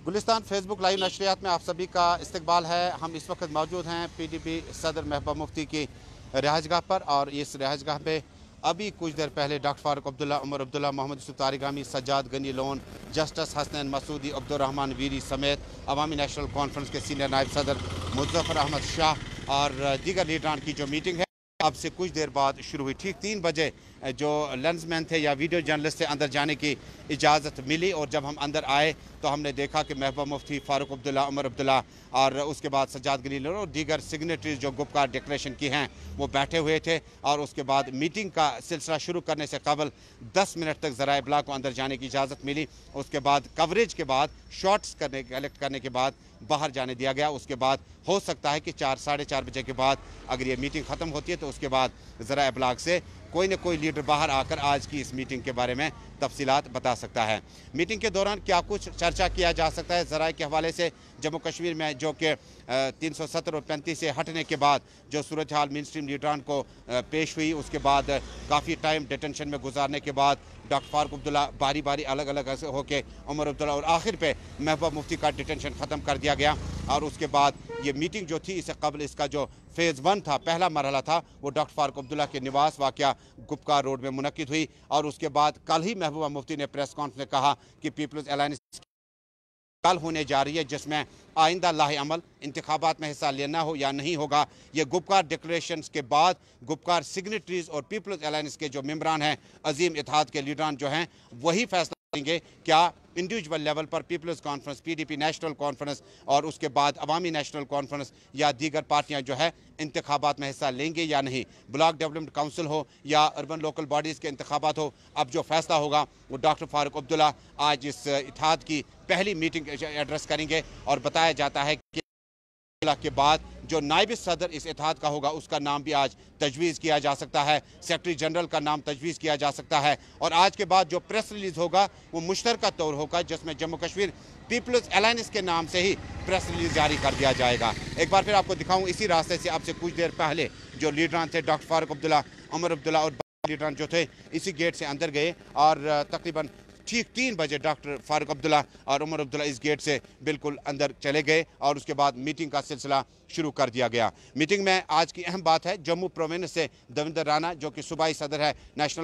Gulistan Facebook live नशरियात में आप सभी का इस्तकबाल है। हम इस वक्त मौजूद हैं PDP सदर महबूबा मुफ्ती की रिहाइशगाह पर, और इस रिहाइशगाह पे अभी कुछ देर पहले डॉक्टर फारूक अब्दुल्ला, उमर अब्दुल्ला, मोहम्मद यूसुफ तारिगामी, सज्जाद गनी लोन, जस्टिस हसनैन मसूदी, अब्दुर्रहमान वीरी समेत अवामी नेशनल कॉन्फ्रेंस के सीनियर नायब सदर मुजफ्फर अहमद शाह और दीगर लीडरान की जो मीटिंग है अब से कुछ देर बाद शुरू हुई। ठीक 3 बजे जो लेंसमैन थे या वीडियो जर्नलिस्ट थे अंदर जाने की इजाज़त मिली, और जब हम अंदर आए तो हमने देखा कि महबूबा मुफ्ती, फारूक अब्दुल्ला, उमर अब्दुल्ला और उसके बाद सज्जाद गनी लोन और दीगर सिग्नेटरीज जो गुपकार डिक्लेरेशन की हैं वो बैठे हुए थे। और उसके बाद मीटिंग का सिलसिला शुरू करने से कबल 10 मिनट तक ज़राए इब्लाग को अंदर जाने की इजाज़त मिली। उसके बाद कवरेज के बाद शॉट्स कलेक्ट करने के बाद बाहर जाने दिया गया। उसके बाद हो सकता है कि 4 साढ़े 4 बजे के बाद अगर ये मीटिंग ख़त्म होती है तो उसके बाद ज़राए इब्लाग से कोई न कोई लीडर बाहर आकर आज की इस मीटिंग के बारे में तफसीलात बता सकता है। मीटिंग के दौरान क्या कुछ चर्चा किया जा सकता है ज़राए के हवाले से। जम्मू कश्मीर में जो कि 370 और 35 से हटने के बाद जो सूरत हाल मेन स्ट्रीम लीडरान को पेश हुई, उसके बाद काफ़ी टाइम डिटेंशन में गुजारने के बाद डॉक्टर फारूक अब्दुल्ला बारी बारी अलग अलग होकर उमर अब्दुल्ला और आखिर पे महबूबा मुफ्ती का डिटेंशन ख़त्म कर दिया गया। और उसके बाद ये मीटिंग जो थी इससे कबल इसका जो फ़ेज़ 1 था, पहला मरहला था, वो डॉक्टर फारूक अब्दुल्ला के निवास वाक़या गुपकार रोड में मुनक्किद हुई। और उसके बाद कल ही महबूबा मुफ्ती ने प्रेस कॉन्फ्रेंस में कहा कि पीपल्स अलायंस कल होने जा रही है जिसमें आइंदा लाहे अमल इंतखाबात में हिस्सा लेना हो या नहीं होगा। ये गुपकार डिक्लेरेशंस के बाद गुपकार सिग्नेटरीज और पीपल्स अलायंस के जो मेंबरान हैं, अजीम इत्तेहाद के लीडरान जो हैं, वही फैसला करेंगे क्या इंडिविजुअल लेवल पर people's conference, PDP national conference और उसके बाद अवामी नेशनल कॉन्फ्रेंस या दीगर पार्टियां जो है इंतखाबात में हिस्सा लेंगे या नहीं। ब्लॉक डेवलपमेंट काउंसिल हो या अर्बन लोकल बॉडीज़ के इंतखाबात हो, अब जो फैसला होगा वो डॉक्टर फारूक अब्दुल्ला आज इस इत्तेहाद की पहली मीटिंग एड्रेस करेंगे। और बताया जाता है कि के बाद जो नायब सदर इस इत्तेहाद का होगा उसका नाम भी आज तजवीज़ किया जा सकता है, सेक्रेटरी जनरल का नाम तजवीज़ किया जा सकता है। और आज के बाद जो प्रेस रिलीज़ होगा वो मुश्तरका तौर होगा जिसमें जम्मू कश्मीर पीपल्स अलायंस के नाम से ही प्रेस रिलीज़ जारी कर दिया जाएगा। एक बार फिर आपको दिखाऊँ इसी रास्ते से आपसे कुछ देर पहले जो लीडरान थे डॉक्टर फारूक अब्दुल्ला, उमर अब्दुल्ला और लीडरान जो थे इसी गेट से अंदर गए और तकरीबन ठीक 3 बजे डॉक्टर फारूक अब्दुल्ला और उमर अब्दुल्ला इस गेट से बिल्कुल अंदर चले गए और उसके बाद मीटिंग का सिलसिला शुरू कर दिया गया। मीटिंग में आज की अहम बात है, जम्मू प्रोविंस से दविंदर राणा जो कि सूबाई सदर है नेशनल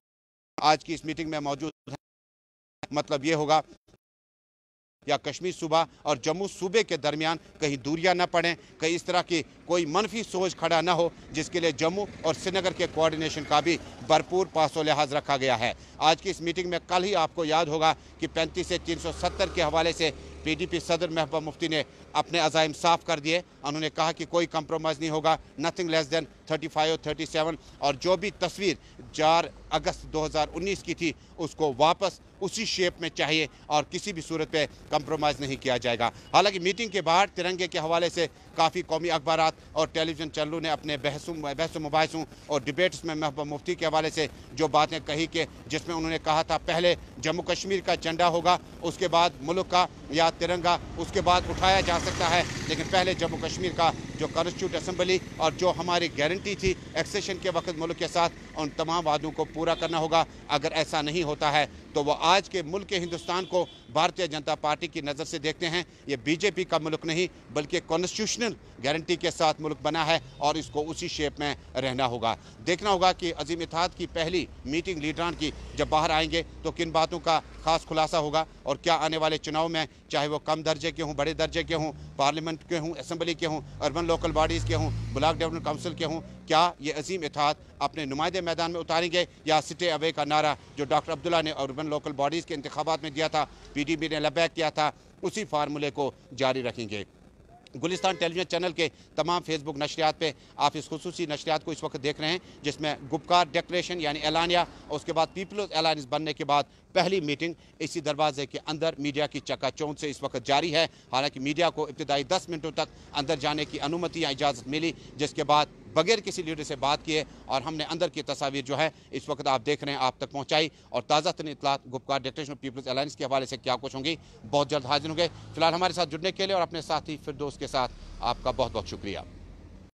आज की इस मीटिंग में मौजूद है। मतलब ये होगा या कश्मीर सूबा और जम्मू सूबे के दरमियान कहीं दूरियां न पड़ें, कहीं इस तरह की कोई मनफी सोच खड़ा ना हो, जिसके लिए जम्मू और श्रीनगर के कोऑर्डिनेशन का भी भरपूर पासो लिहाज रखा गया है। आज की इस मीटिंग में कल ही आपको याद होगा कि 35 से 370 के हवाले से PDP सदर महबूबा मुफ्ती ने अपने अज़ाइम साफ कर दिए। उन्होंने कहा कि कोई कंप्रोमाइज़ नहीं होगा, नथिंग लेस दैन 35 और 37, और जो भी तस्वीर 4 अगस्त 2019 की थी उसको वापस उसी शेप में चाहिए और किसी भी सूरत पे कंप्रोमाइज़ नहीं किया जाएगा। हालांकि मीटिंग के बाहर तिरंगे के हवाले से काफ़ी कौमी अखबारात और टेलीविज़न चैनलों ने अपने बहस मुबाहिसों और डिबेट्स में महबूबा मुफ्ती के हवाले से जो बातें कही कि जिसमें उन्होंने कहा था पहले जम्मू कश्मीर का झंडा होगा, उसके बाद मुल्क का या तिरंगा उसके बाद उठाया जा सकता है, लेकिन पहले जम्मू कश्मीर का जो कॉन्स्टिट्यूट असम्बली और जो हमारी गारंटी थी एक्सेशन के वक्त मुल्क के साथ, उन तमाम वादों को पूरा करना होगा। अगर ऐसा नहीं होता है तो वो आज के मुल्क के हिंदुस्तान को भारतीय जनता पार्टी की नज़र से देखते हैं। ये BJP का मुल्क नहीं बल्कि कॉन्स्टिट्यूशनल गारंटी के साथ मुल्क बना है और इसको उसी शेप में रहना होगा। देखना होगा कि अजीम इत्तेहाद की पहली मीटिंग लीडरान की जब बाहर आएंगे तो किन बातों का खास खुलासा होगा और क्या आने वाले चुनाव में, चाहे वो कम दर्जे के हों, बड़े दर्जे के हों, पार्लियामेंट के हों, असम्बली के हों, अर्बन लोकल बॉडीज़ के हों, ब्लॉक डेवलपमेंट काउंसिल के हों, क्या ये अजीम इत्तेहाद अपने नुमाइंदे मैदान में उतारेंगे या सिटे अवे का नारा जो डॉक्टर अब्दुल्ला ने अर्बन लोकल बॉडीज़ के इंतखाबात में दिया था, PDP ने लबैक किया था, उसी फार्मूले को जारी रखेंगे। गुलिस्तान टेलीविजन चैनल के तमाम फेसबुक नशरियात पे आप इस खुसूसी नशरियात को इस वक्त देख रहे हैं जिसमें गुपकार डिक्लेरेशन यानी ऐलानिया, उसके बाद पीपल्स अलायंस बनने के बाद पहली मीटिंग इसी दरवाजे के अंदर मीडिया की चकाचौंध से इस वक्त जारी है। हालांकि मीडिया को इब्तदाई 10 मिनटों तक अंदर जाने की अनुमति या इजाज़त मिली, जिसके बाद बगैर किसी लीडर से बात किए और हमने अंदर की तस्वीर जो है इस वक्त आप देख रहे हैं आप तक पहुंचाई। और ताज़ा तरीन इत्तलात गुपकार डिक्लेरेशन पीपल्स अलायंस के हवाले से क्या कुछ होंगी बहुत जल्द हाजिर होंगे। फिलहाल हमारे साथ जुड़ने के लिए और अपने साथी फिरदौस के साथ आपका बहुत बहुत शुक्रिया।